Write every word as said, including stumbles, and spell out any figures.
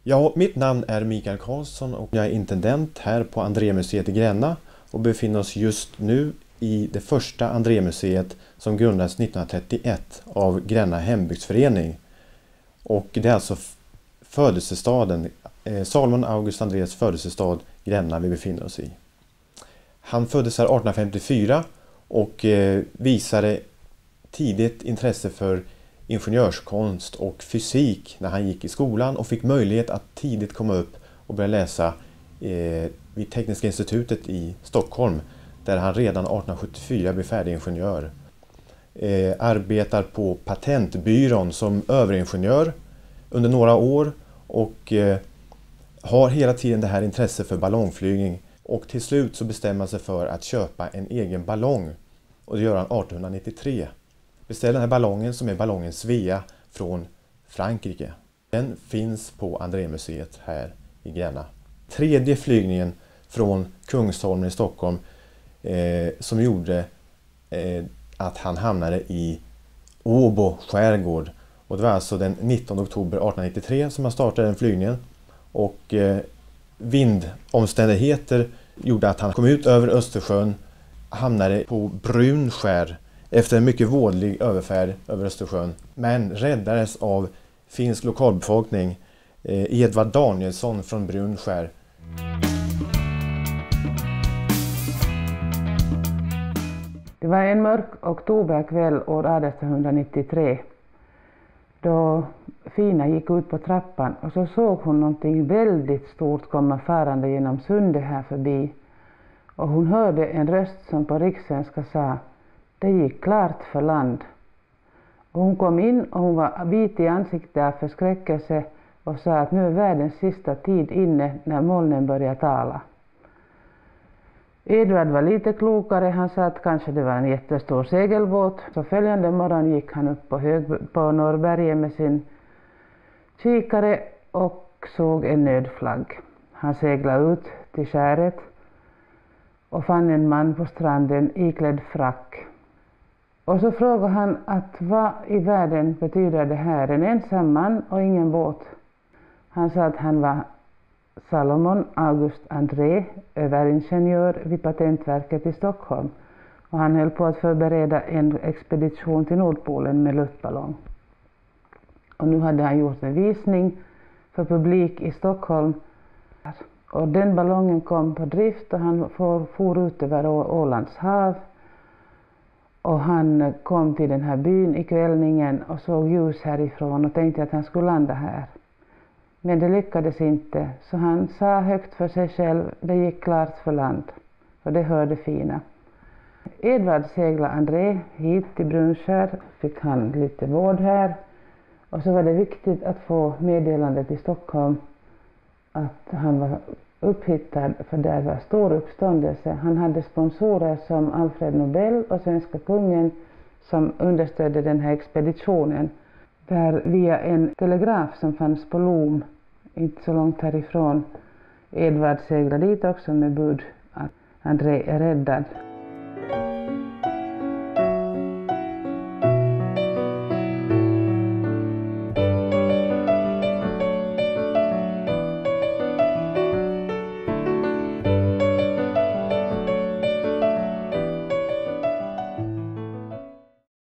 Ja, mitt namn är Mikael Karlsson och jag är intendent här på Andree museet i Gränna och befinner oss just nu i det första Andree museet som grundades nittonhundratrettioett av Grenna hembygdsförening. Och det är alltså födelsestaden, eh, Salomon August Andrées födelsestad Gränna vi befinner oss i. Han föddes här artonhundrafemtiofyra och eh, visade tidigt intresse för ingenjörskonst och fysik när han gick i skolan och fick möjlighet att tidigt komma upp och börja läsa eh, vid Tekniska institutet i Stockholm där han redan artonhundrasjuttiofyra blev färdig ingenjör. Eh, arbetar på patentbyrån som överingenjör under några år och eh, har hela tiden det här intresse för ballongflygning och till slut så bestämmer sig för att köpa en egen ballong och det gör han artonhundranittiotre. Beställer den här ballongen som är ballongen Svea från Frankrike. Den finns på Andree museet här i Gränna. Tredje flygningen från Kungsholmen i Stockholm eh, som gjorde eh, att han hamnade i Åbo skärgård. Och det var alltså den nittonde oktober artonhundranittiotre som han startade den flygningen. Och eh, vindomständigheter gjorde att han kom ut över Östersjön, hamnade på Brunskär efter en mycket vådlig överfärd över Östersjön, men räddades av finsk lokalbefolkning, eh, Edvard Danielsson från Brunskär. Det var en mörk oktoberkväll år artonhundranittiotre då Fina gick ut på trappan och så såg hon någonting väldigt stort komma färande genom sundet här förbi. Och hon hörde en röst som på rikssvenska sa: "Det gick klart för land." Och hon kom in och hon var vit i ansiktet av förskräckelse och sa att nu är världens sista tid inne när molnen börjar tala. Edvard var lite klokare, han sa att kanske det var en jättestor segelbåt. Så följande morgon gick han upp på, hög, på Norrberget med sin kikare och såg en nödflagg. Han seglade ut till skäret och fann en man på stranden iklädd frack. Och så frågade han att vad i världen betyder det här, en ensam man och ingen båt. Han sa att han var Salomon August Andrée, överingenjör vid Patentverket i Stockholm. Och han höll på att förbereda en expedition till Nordpolen med luftballong. Och nu hade han gjort en visning för publik i Stockholm. Och den ballongen kom på drift och han for, for ut över Ålands hav. Och han kom till den här byn i kvällningen och såg ljus härifrån och tänkte att han skulle landa här. Men det lyckades inte, så han sa högt för sig själv: "Det gick klart för land." Och det hörde Fina. Edvard seglade Andree hit till Brunskär, fick han lite vård här. Och så var det viktigt att få meddelandet i Stockholm att han var upphittad, för där var stor uppståndelse. Han hade sponsorer som Alfred Nobel och svenska kungen som understödde den här expeditionen. Där via en telegraf som fanns på Lom, inte så långt härifrån, Edvard seglade dit också med bud att Andree är räddad.